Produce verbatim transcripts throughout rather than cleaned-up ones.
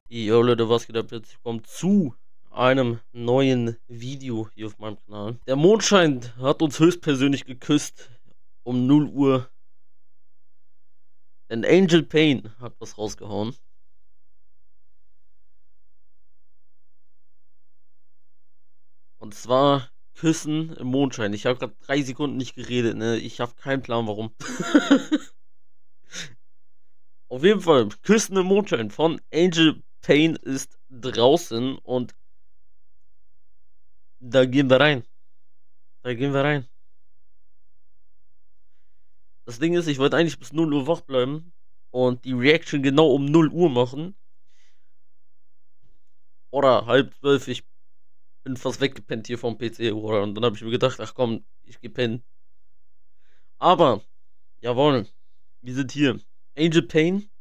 Jo Leute, was geht ab? Herzlich willkommen zu einem neuen Video hier auf meinem Kanal. Der Mondschein hat uns höchstpersönlich geküsst um null Uhr. Denn Angel Pain hat was rausgehauen. Und zwar Küssen im Mondschein. Ich habe gerade drei Sekunden nicht geredet, ne? Ich habe keinen Plan warum. Auf jeden Fall, Küssen im Mondschein von Angel Pain ist draußen und da gehen wir rein. Da gehen wir rein. Das Ding ist, ich wollte eigentlich bis null Uhr wach bleiben und die Reaction genau um null Uhr machen. Oder halb zwölf, ich bin fast weggepennt hier vom P C, oder? Und dann habe ich mir gedacht, ach komm, ich geh pennen. Aber, jawohl, wir sind hier. Angel Pain.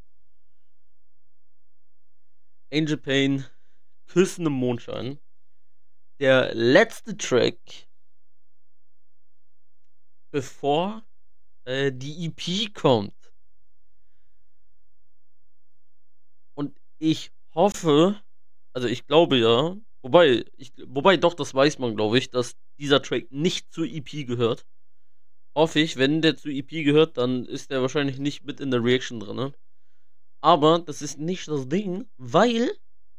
Angel Pain, Küssen im Mondschein. Der letzte Track, bevor äh, die E P kommt. Und ich hoffe, also ich glaube ja, wobei, ich, wobei doch, das weiß man, glaube ich, dass dieser Track nicht zur E P gehört. Hoffe ich, wenn der zur E P gehört, dann ist der wahrscheinlich nicht mit in der Reaction drin. Ne? Aber das ist nicht das Ding, weil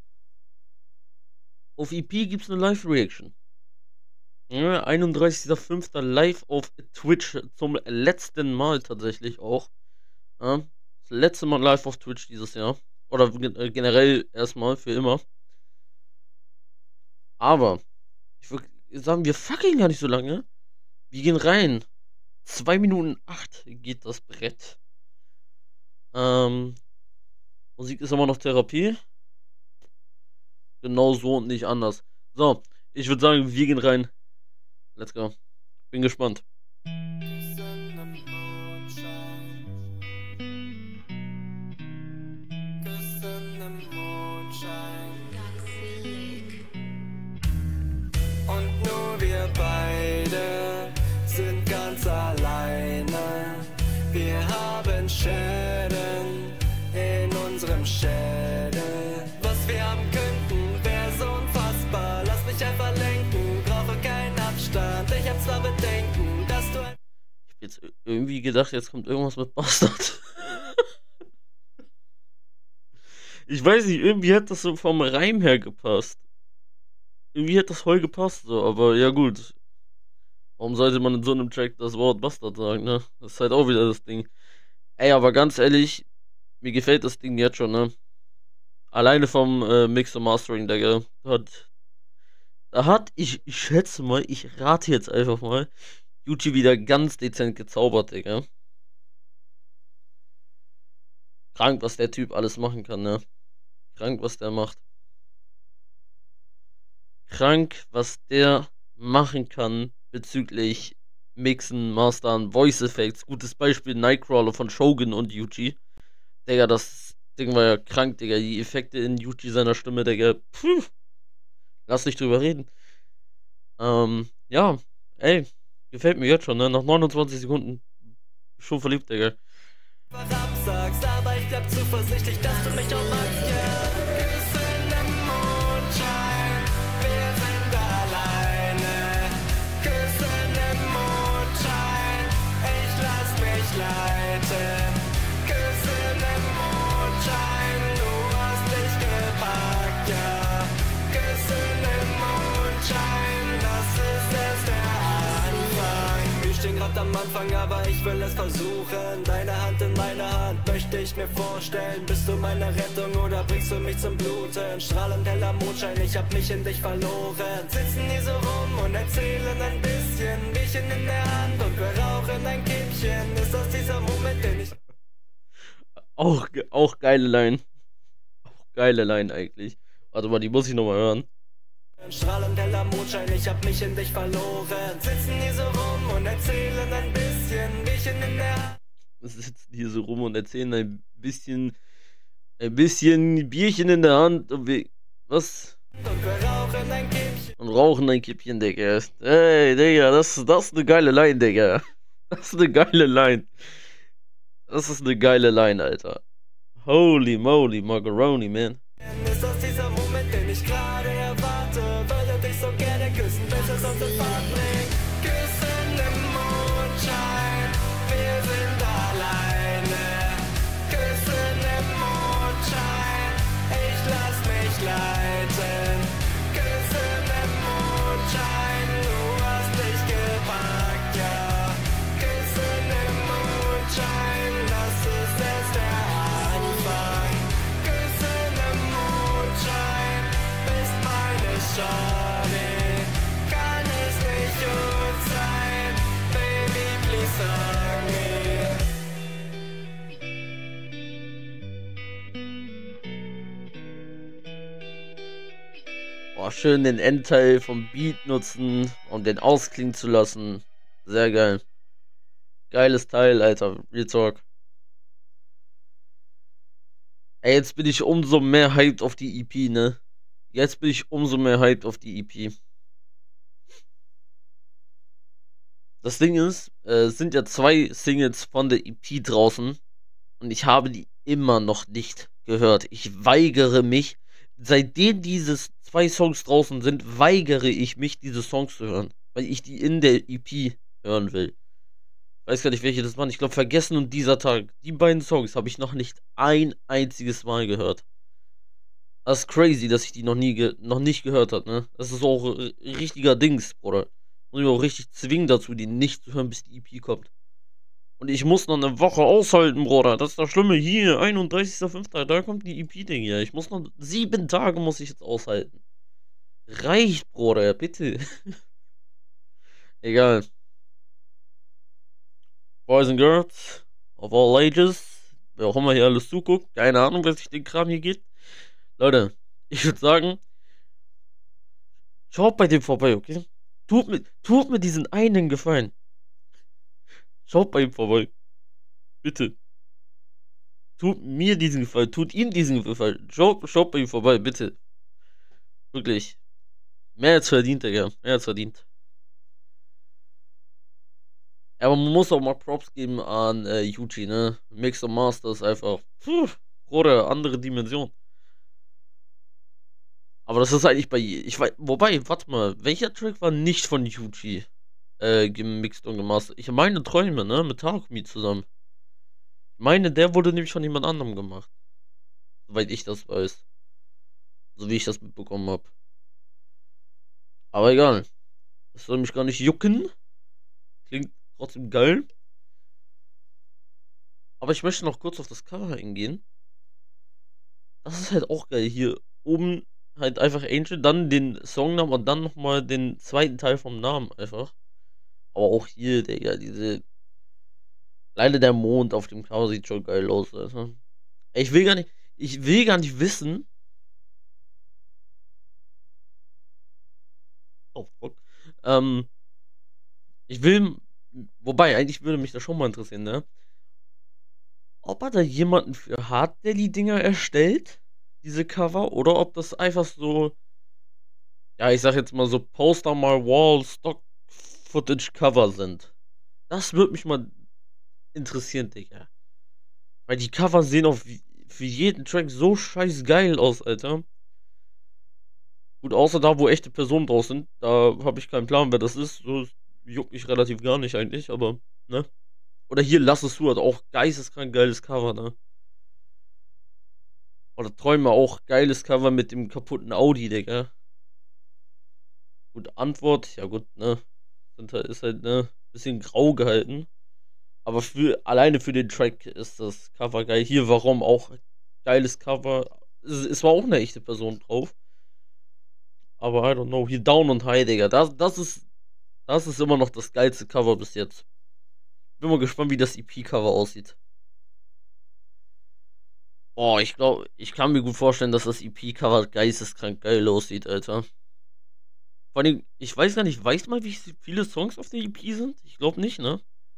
auf E P gibt es eine Live-Reaction. Ja, einunddreißigster fünfter live auf Twitch zum letzten Mal tatsächlich auch. Ja, das letzte Mal live auf Twitch dieses Jahr. Oder generell erstmal für immer. Aber ich würde sagen, wir fucking gar nicht so lange. Wir gehen rein. zwei Minuten acht geht das Brett. Ähm, Musik ist immer noch Therapie. Genau so und nicht anders. So, ich würde sagen, wir gehen rein. Let's go. Bin gespannt. Und nur wir beide sind ganz alleine. Wir haben Schäden in unserem Schädel. Was wir haben könnten, wäre so unfassbar. Lass mich einfach lenken, brauche keinen Abstand. Ich hab zwar Bedenken, dass du... Ich hab jetzt irgendwie gedacht, jetzt kommt irgendwas mit Bastard. Ich weiß nicht, irgendwie hat das so vom Reim her gepasst. Irgendwie hat das voll gepasst, so, aber ja gut. Warum sollte man in so einem Track das Wort Bastard sagen, ne? Das ist halt auch wieder das Ding. Ey, aber ganz ehrlich, mir gefällt das Ding jetzt schon, ne? Alleine vom äh, Mix und Mastering, Digga. Hat, da hat, ich, ich schätze mal, ich rate jetzt einfach mal, YouTube wieder ganz dezent gezaubert, Digga. Krank, was der Typ alles machen kann, ne? Krank, was der macht. Krank, was der machen kann bezüglich Mixen, Mastern, Voice Effects. Gutes Beispiel Nightcrawler von Shogun und Yuji. Digga, das Ding war ja krank, Digga. Die Effekte in Yuji seiner Stimme, Digga. Puh. Lass nicht drüber reden. Ähm, ja, ey, gefällt mir jetzt schon, ne? Nach neunundzwanzig Sekunden schon verliebt, Digga. Was absagst, aber ich bleib zuversichtlich, dass du mich auch magst, yeah. Küssen im Mondschein, wir sind alleine. Küssen im Mondschein, ich lass mich leiten. Küssen im Mondschein, du hast dich gepackt, ja. Küssen im Mondschein, das ist erst der Anfang. Wir stehen grad am Anfang, aber ich will es versuchen. Deine Hand in meiner Hand möchte ich mir vorstellen. Bist du meine Rettung oder bringst du mich zum Bluten? Strahlend heller Mondschein, ich hab mich in dich verloren. Sitzen hier so rum und erzählen ein bisschen. Bierchen in der Hand und wir rauchen ein Kippchen. Ist das dieser Moment, den ich... Auch, auch geile Line. Auch geile Line eigentlich. Warte mal, die muss ich nochmal hören. Strahlend heller Mondschein, ich hab mich in dich verloren. Sitzen hier so rum und erzählen ein bisschen. Bierchen in der Hand. Sitzen hier so rum und erzählen ein bisschen, ein bisschen Bierchen in der Hand und wir, was? Und wir rauchen ein Kippchen. Und rauchen ein Kippchen, Digga. Ey, Digga, das, das ist eine geile Line, Digga. Das ist eine geile Line. Das ist eine geile Line, Alter. Holy moly, Macaroni, man. Ist das dieser Moment, den ich gerade erwarte? Würde dich so gerne küssen, bis es uns in Fahrt bringt. Küssen im Mondschein, wir sind alleine. Küssen im Mondschein, ich lass mich leiten. Küssen im Mondschein, du hast dich gepackt, ja. Küssen im Mondschein, das ist jetzt der Anfang. Küssen im Mondschein, bist meine Shawty. Kann es nicht gut sein, Baby, please sag mir. Boah, schön den Endteil vom Beat nutzen, um den ausklingen zu lassen. Sehr geil. Geiles Teil, Alter. Real Talk. Ey, jetzt bin ich umso mehr hyped auf die E P, ne? Jetzt bin ich umso mehr hyped auf die E P. Das Ding ist, äh, es sind ja zwei Singles von der E P draußen und ich habe die immer noch nicht gehört. Ich weigere mich, seitdem diese zwei Songs draußen sind, weigere ich mich, diese Songs zu hören, weil ich die in der E P hören will. Ich weiß gar nicht, welche das waren. Ich glaube, Vergessen und Dieser Tag. Die beiden Songs habe ich noch nicht ein einziges Mal gehört. Das ist crazy, dass ich die noch nie ge noch nicht gehört habe, ne? Das ist auch äh, richtiger Dings, Bruder. Muss ich auch richtig zwingen dazu, die nicht zu hören, bis die E P kommt. Und ich muss noch eine Woche aushalten, Bruder. Das ist das Schlimme. Hier, einunddreißigster fünfter Da kommt die E P-Ding hier. Ich muss noch sieben Tage muss ich jetzt aushalten. Reicht, Bruder, bitte. Egal. Boys and Girls of all ages. Wer auch immer hier alles zuguckt. Keine Ahnung, wer sich den Kram hier geht. Leute, ich würde sagen, schaut bei dem vorbei, okay? Tut mir, tut mir diesen einen Gefallen. Schaut bei ihm vorbei. Bitte. Tut mir diesen Gefallen. Tut ihm diesen Gefallen. Schaut, schaut bei ihm vorbei, bitte. Wirklich. Mehr als verdient, Digga. Mehr als verdient. Aber man muss auch mal Props geben an äh, Yuji, ne? Mix und Master ist einfach. Puh, Bruder, andere Dimension. Aber das ist eigentlich bei. Ich weiß. Wobei, warte mal, welcher Track war nicht von Yuji äh, gemixt und gemastert? Ich meine Träume, ne? Mit Takumi zusammen. Ich meine, der wurde nämlich von jemand anderem gemacht. Soweit ich das weiß. So wie ich das mitbekommen habe. Aber egal. Das soll mich gar nicht jucken. Klingt trotzdem geil. Aber ich möchte noch kurz auf das Cover eingehen. Das ist halt auch geil. Hier oben halt einfach Angel, dann den Songnamen und dann nochmal den zweiten Teil vom Namen einfach. Aber auch hier, Digga, diese. Leider der Mond auf dem Cover sieht schon geil aus, Alter. Ich will gar nicht. Ich will gar nicht wissen. Oh, fuck. Ähm. Ich will. Wobei, eigentlich würde mich das schon mal interessieren, ne? Ob er da jemanden für Hard-Daily-Dinger erstellt, diese Cover, oder ob das einfach so, ja, ich sag jetzt mal so Poster mal Wall Stock Footage Cover sind. Das würde mich mal interessieren, Digga. Weil die Cover sehen auf für jeden Track so scheiß geil aus, Alter. Gut, außer da, wo echte Personen draus sind, da habe ich keinen Plan, wer das ist. So juckt mich relativ gar nicht eigentlich, aber, ne? Oder hier Lass es zu, hat auch geisteskrank geiles Cover, ne? Oder Träume auch geiles Cover mit dem kaputten Audi, Digga. Gut, Antwort, ja gut, ne? Sind halt, ist halt, ne? Bisschen grau gehalten. Aber für, alleine für den Track ist das Cover geil. Hier, warum auch geiles Cover. Es, es war auch eine echte Person drauf. Aber I don't know. Hier Down und High, Digga. Das, das ist. Das ist immer noch das geilste Cover bis jetzt. Bin mal gespannt, wie das E P-Cover aussieht. Boah, ich glaube, ich kann mir gut vorstellen, dass das E P-Cover geisteskrank geil aussieht, Alter. Vor allem, ich weiß gar nicht, weiß mal, wie viele Songs auf der E P sind? Ich glaube nicht, ne?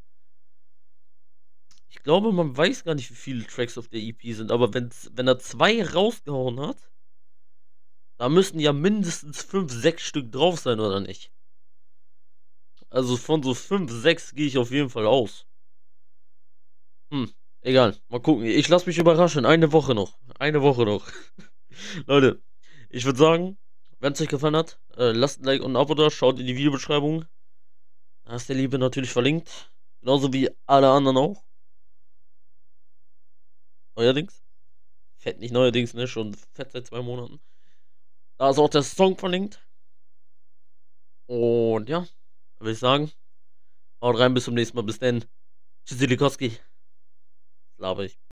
Ich glaube, man weiß gar nicht, wie viele Tracks auf der E P sind, aber wenn's, wenn er zwei rausgehauen hat, da müssen ja mindestens fünf, sechs Stück drauf sein, oder nicht? Also von so fünf, sechs gehe ich auf jeden Fall aus. Hm, egal. Mal gucken. Ich lasse mich überraschen. Eine Woche noch. Eine Woche noch. Leute, ich würde sagen, wenn es euch gefallen hat, äh, lasst ein Like und ein Abo da, schaut in die Videobeschreibung. Da ist der Liebe natürlich verlinkt. Genauso wie alle anderen auch. Neuerdings. Fett nicht neuerdings, ne? Schon fett seit zwei Monaten. Da ist auch der Song verlinkt. Und ja, würde ich sagen, haut rein, bis zum nächsten Mal. Bis dann. Tschüssi, Likowski. Laber ich.